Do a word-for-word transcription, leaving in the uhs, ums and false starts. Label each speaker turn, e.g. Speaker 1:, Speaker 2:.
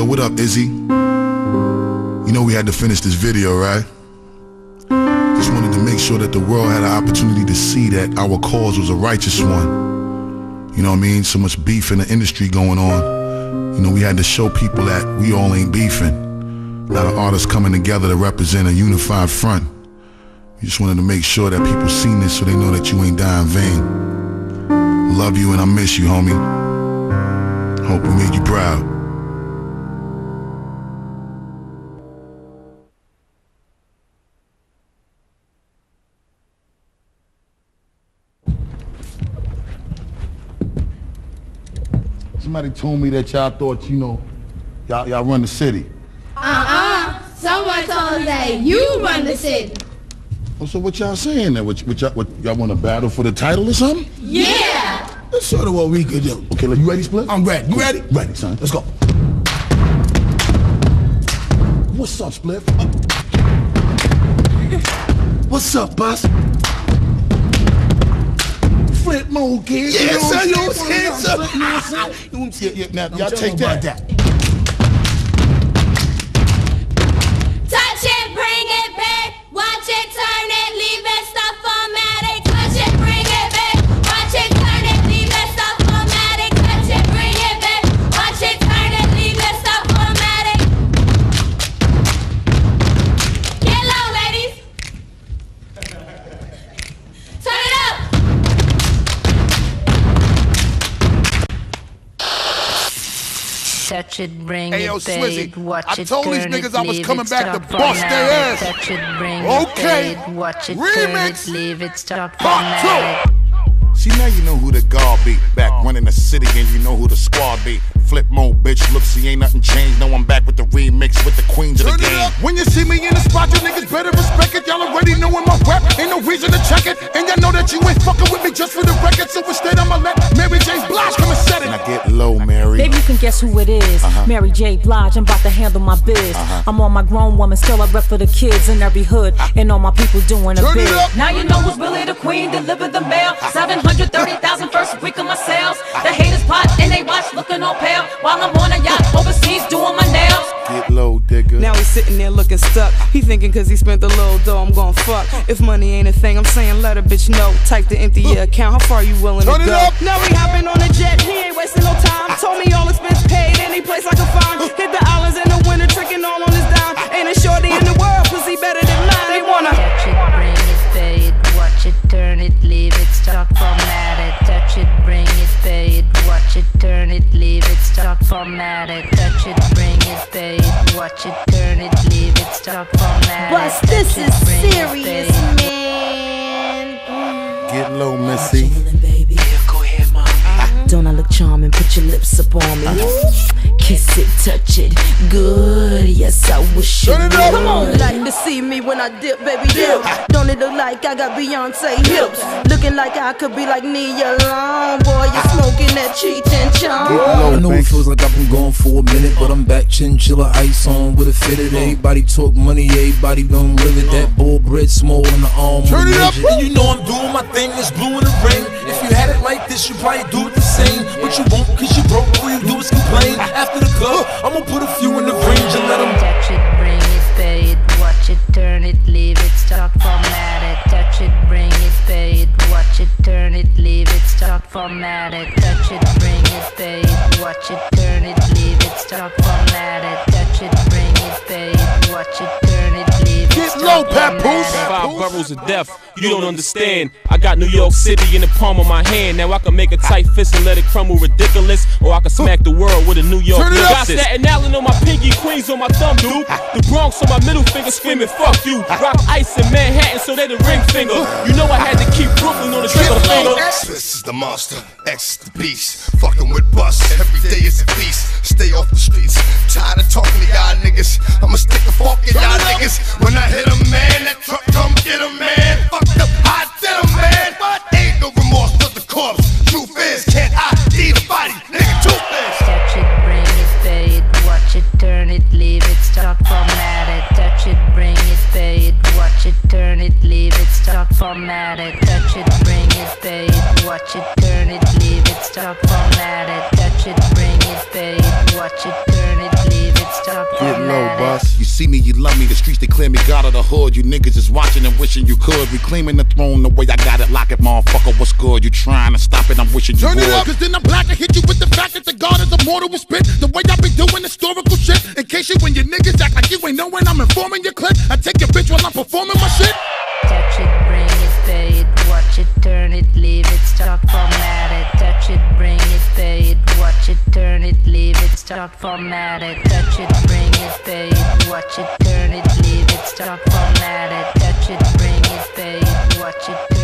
Speaker 1: Yo, what up, Izzy? You know we had to finish this video, right? Just wanted to make sure that the world had an opportunity to see that our cause was a righteous one. You know what I mean? So much beef in the industry going on. You know, we had to show people that we all ain't beefing. A lot of artists coming together to represent a unified front. We just wanted to make sure that people seen this so they know that you ain't dying in vain. Love you and I miss you, homie. Hope we made you proud. Somebody told me that y'all thought, you know, y'all y'all run the city.
Speaker 2: Uh-uh. Someone told us that you run the city.
Speaker 1: Oh, so what y'all saying then? What, what y'all what, y'all want to battle for the title or something?
Speaker 2: Yeah.
Speaker 1: That's sort of what we could do. Okay, you ready, Split?
Speaker 3: I'm ready. You ready?
Speaker 1: Ready, son. Let's go. What's up, Split? What's up, boss? Flip mode, kid.
Speaker 3: Yeah,
Speaker 1: you know
Speaker 3: son, you know
Speaker 1: what I'm saying? You know what I'm saying? Yeah, yeah, now, y'all take that.
Speaker 3: that.
Speaker 2: Touch it, bring it back. Watch it, turn it, leave it, stop formatting. Touch it, bring it back. Watch it, turn it, leave it, stop formatting. Touch it, bring it back. Watch it, turn it, leave it, stop formatting. Get low, ladies. Turn it up.
Speaker 4: Touch it, bring
Speaker 3: Hey, yo,
Speaker 4: it, pay
Speaker 3: Swizzy,
Speaker 4: it, watch
Speaker 3: I
Speaker 4: it,
Speaker 3: told these
Speaker 4: turn
Speaker 3: niggas
Speaker 4: it,
Speaker 3: I was
Speaker 4: leave
Speaker 3: coming
Speaker 4: it,
Speaker 3: back to
Speaker 4: stop
Speaker 3: bust
Speaker 4: format
Speaker 3: their
Speaker 4: it.
Speaker 3: ass.
Speaker 4: Touch it, bring
Speaker 3: Okay.
Speaker 4: it, pay it, watch it,
Speaker 3: Remix.
Speaker 4: turn it, leave it, stop
Speaker 3: Part
Speaker 4: format
Speaker 3: two.
Speaker 4: it.
Speaker 3: See, now you know who the guard be. Back running the city and you know who the squad be. Flip mode, bitch. Look, see, ain't nothing changed. No, I'm back with the remix with the queens of the game. When you see me in the spot, you niggas better respect it. Y'all already knowin' my rap. Ain't no reason to check it. And y'all know that you ain't fucking with me just for the record. So instead, I'ma let Mary J. Blige come and set it. Now get low, Mary.
Speaker 5: Baby, you can guess who it is.
Speaker 3: Uh-huh.
Speaker 5: Mary J. Blige, I'm about to handle my biz.
Speaker 3: Uh-huh.
Speaker 5: I'm on my grown woman, still I rep for the kids in every hood. And all my people doing a
Speaker 3: Turn it
Speaker 5: bid.
Speaker 3: up.
Speaker 5: Now you know who's really the queen, deliver the mail. seven hundred thirty thousand first week of my sales. The haters plot and they watch looking all pale. While I'm on a yacht overseas doing my nails.
Speaker 3: Get low, digger.
Speaker 6: Now he's sitting there looking stuck. He thinking cause he spent a little dough, I'm gon' fuck. If money ain't a thing, I'm saying let a bitch know. Type to empty your account, how far you willing
Speaker 3: Turn
Speaker 6: to
Speaker 3: it
Speaker 6: go?
Speaker 3: up.
Speaker 6: Now he hopping on a jet, he ain't wasting no time. Told me all expense paid, any place I can find. Hit the islands in the winter, tricking all on his dime. Ain't a shorty in the world, pussy better than mine. They wanna
Speaker 4: Touch it, bring it, pay it, watch it, turn it, leave it, stop format it. Touch it, bring it, pay it, watch it, turn it, leave it, stop format it. Touch it, bring it, pay it, watch it, turn it, leave it, stop format it.
Speaker 2: Bus, this
Speaker 4: Touch it,
Speaker 2: is
Speaker 4: bring it,
Speaker 2: serious,
Speaker 4: pay it.
Speaker 2: man.
Speaker 3: Get low, Missy.
Speaker 5: Don't I look charming? Put your lips up on me. Kiss it, touch it, good. Yes, I wish you
Speaker 3: Turn it up.
Speaker 5: would.
Speaker 7: Come on, like to see me when I dip, baby dip. Don't it look like I got Beyonce hips? Looking like I could be like Nia Long. Boy, you smoking that cheat and
Speaker 3: Get
Speaker 7: chong.
Speaker 3: low,
Speaker 8: I know it
Speaker 3: thanks.
Speaker 8: feels like I've been gone for a minute, but I'm back, chinchilla ice on with a fitted. Everybody talk money, everybody gon' live it. That bull bread small on the arm.
Speaker 3: Turn it up.
Speaker 8: And you know I'm doing my thing, it's blue in the ring. If you had it like this, you probably do it the same. But you won't, cause you broke, all you do is complain. After the club, I'ma put a few in the range and let them.
Speaker 4: Touch it, bring it, pay it, watch it, turn it, leave it, stop format it. Touch it, bring it, pay it, watch it, turn it, leave it, stop format it. Touch it, bring it, pay it, watch it, turn it, leave it, stop format it. Touch it, bring it, pay it, watch it, turn it, leave it,
Speaker 3: Get
Speaker 4: stop
Speaker 3: low,
Speaker 4: format
Speaker 3: Papoose.
Speaker 4: it.
Speaker 9: Five boroughs of death, you don't understand. I got New York City in the palm of my hand. Now I can make a tight fist and let it crumble ridiculous, or I can smack the world with a New York
Speaker 3: Turn it
Speaker 9: lick.
Speaker 3: up.
Speaker 9: Got Staten Island on my pinky, Queens on my thumb, dude. The Bronx on my middle finger, screaming fuck you. Rock ice in Manhattan, so they the ring finger. You know I had to keep Brooklyn on the trigger finger.
Speaker 10: This is the monster, X the beast. Fucking with bus, every day is a feast. Stay off the streets, tired of talking to y'all niggas. I'ma stick a fork in y'all niggas. When I hit 'em, man, that truck come get 'em, man. Fucked up, I did 'em, man. Ain't no remorse for the corpse. Truth is, can't I D the body, nigga, truth is.
Speaker 4: Touch it, bring it, pay it, watch it, turn it, leave it, stop format it. Touch it, bring it, pay it, watch it, turn it, leave it, stop format it. Touch it, bring it, pay it, watch it, turn it, leave it, stop format it. Touch touch it, bring it, pay it, watch it, turn it, leave it, stop,
Speaker 3: Get low,
Speaker 4: format it.
Speaker 3: boss. You see me, you love me. The streets declare me God of the hood. You niggas is watching and wishing you could. Reclaiming the throne the way I got it. Lock it, motherfucker. What's good? You trying to stop it? I'm wishing you
Speaker 10: Turn
Speaker 3: would.
Speaker 10: it up, cause then I'm black and hit you with the fact that the God is immortal with spit. The way I be doing historical shit. In case you when your niggas act like you ain't know when I'm informing your clip. I take your bitch while I'm performing my shit.
Speaker 4: Touch it, bring it, pay it, watch it, turn it, leave it, stop, format it. Touch it, bring it, pay it, watch it, turn it, leave it, stop, format it. Touch it, bring it, pay it, watch it, turn it, leave it, stop, format it. Touch it, bring it, pay it, watch it.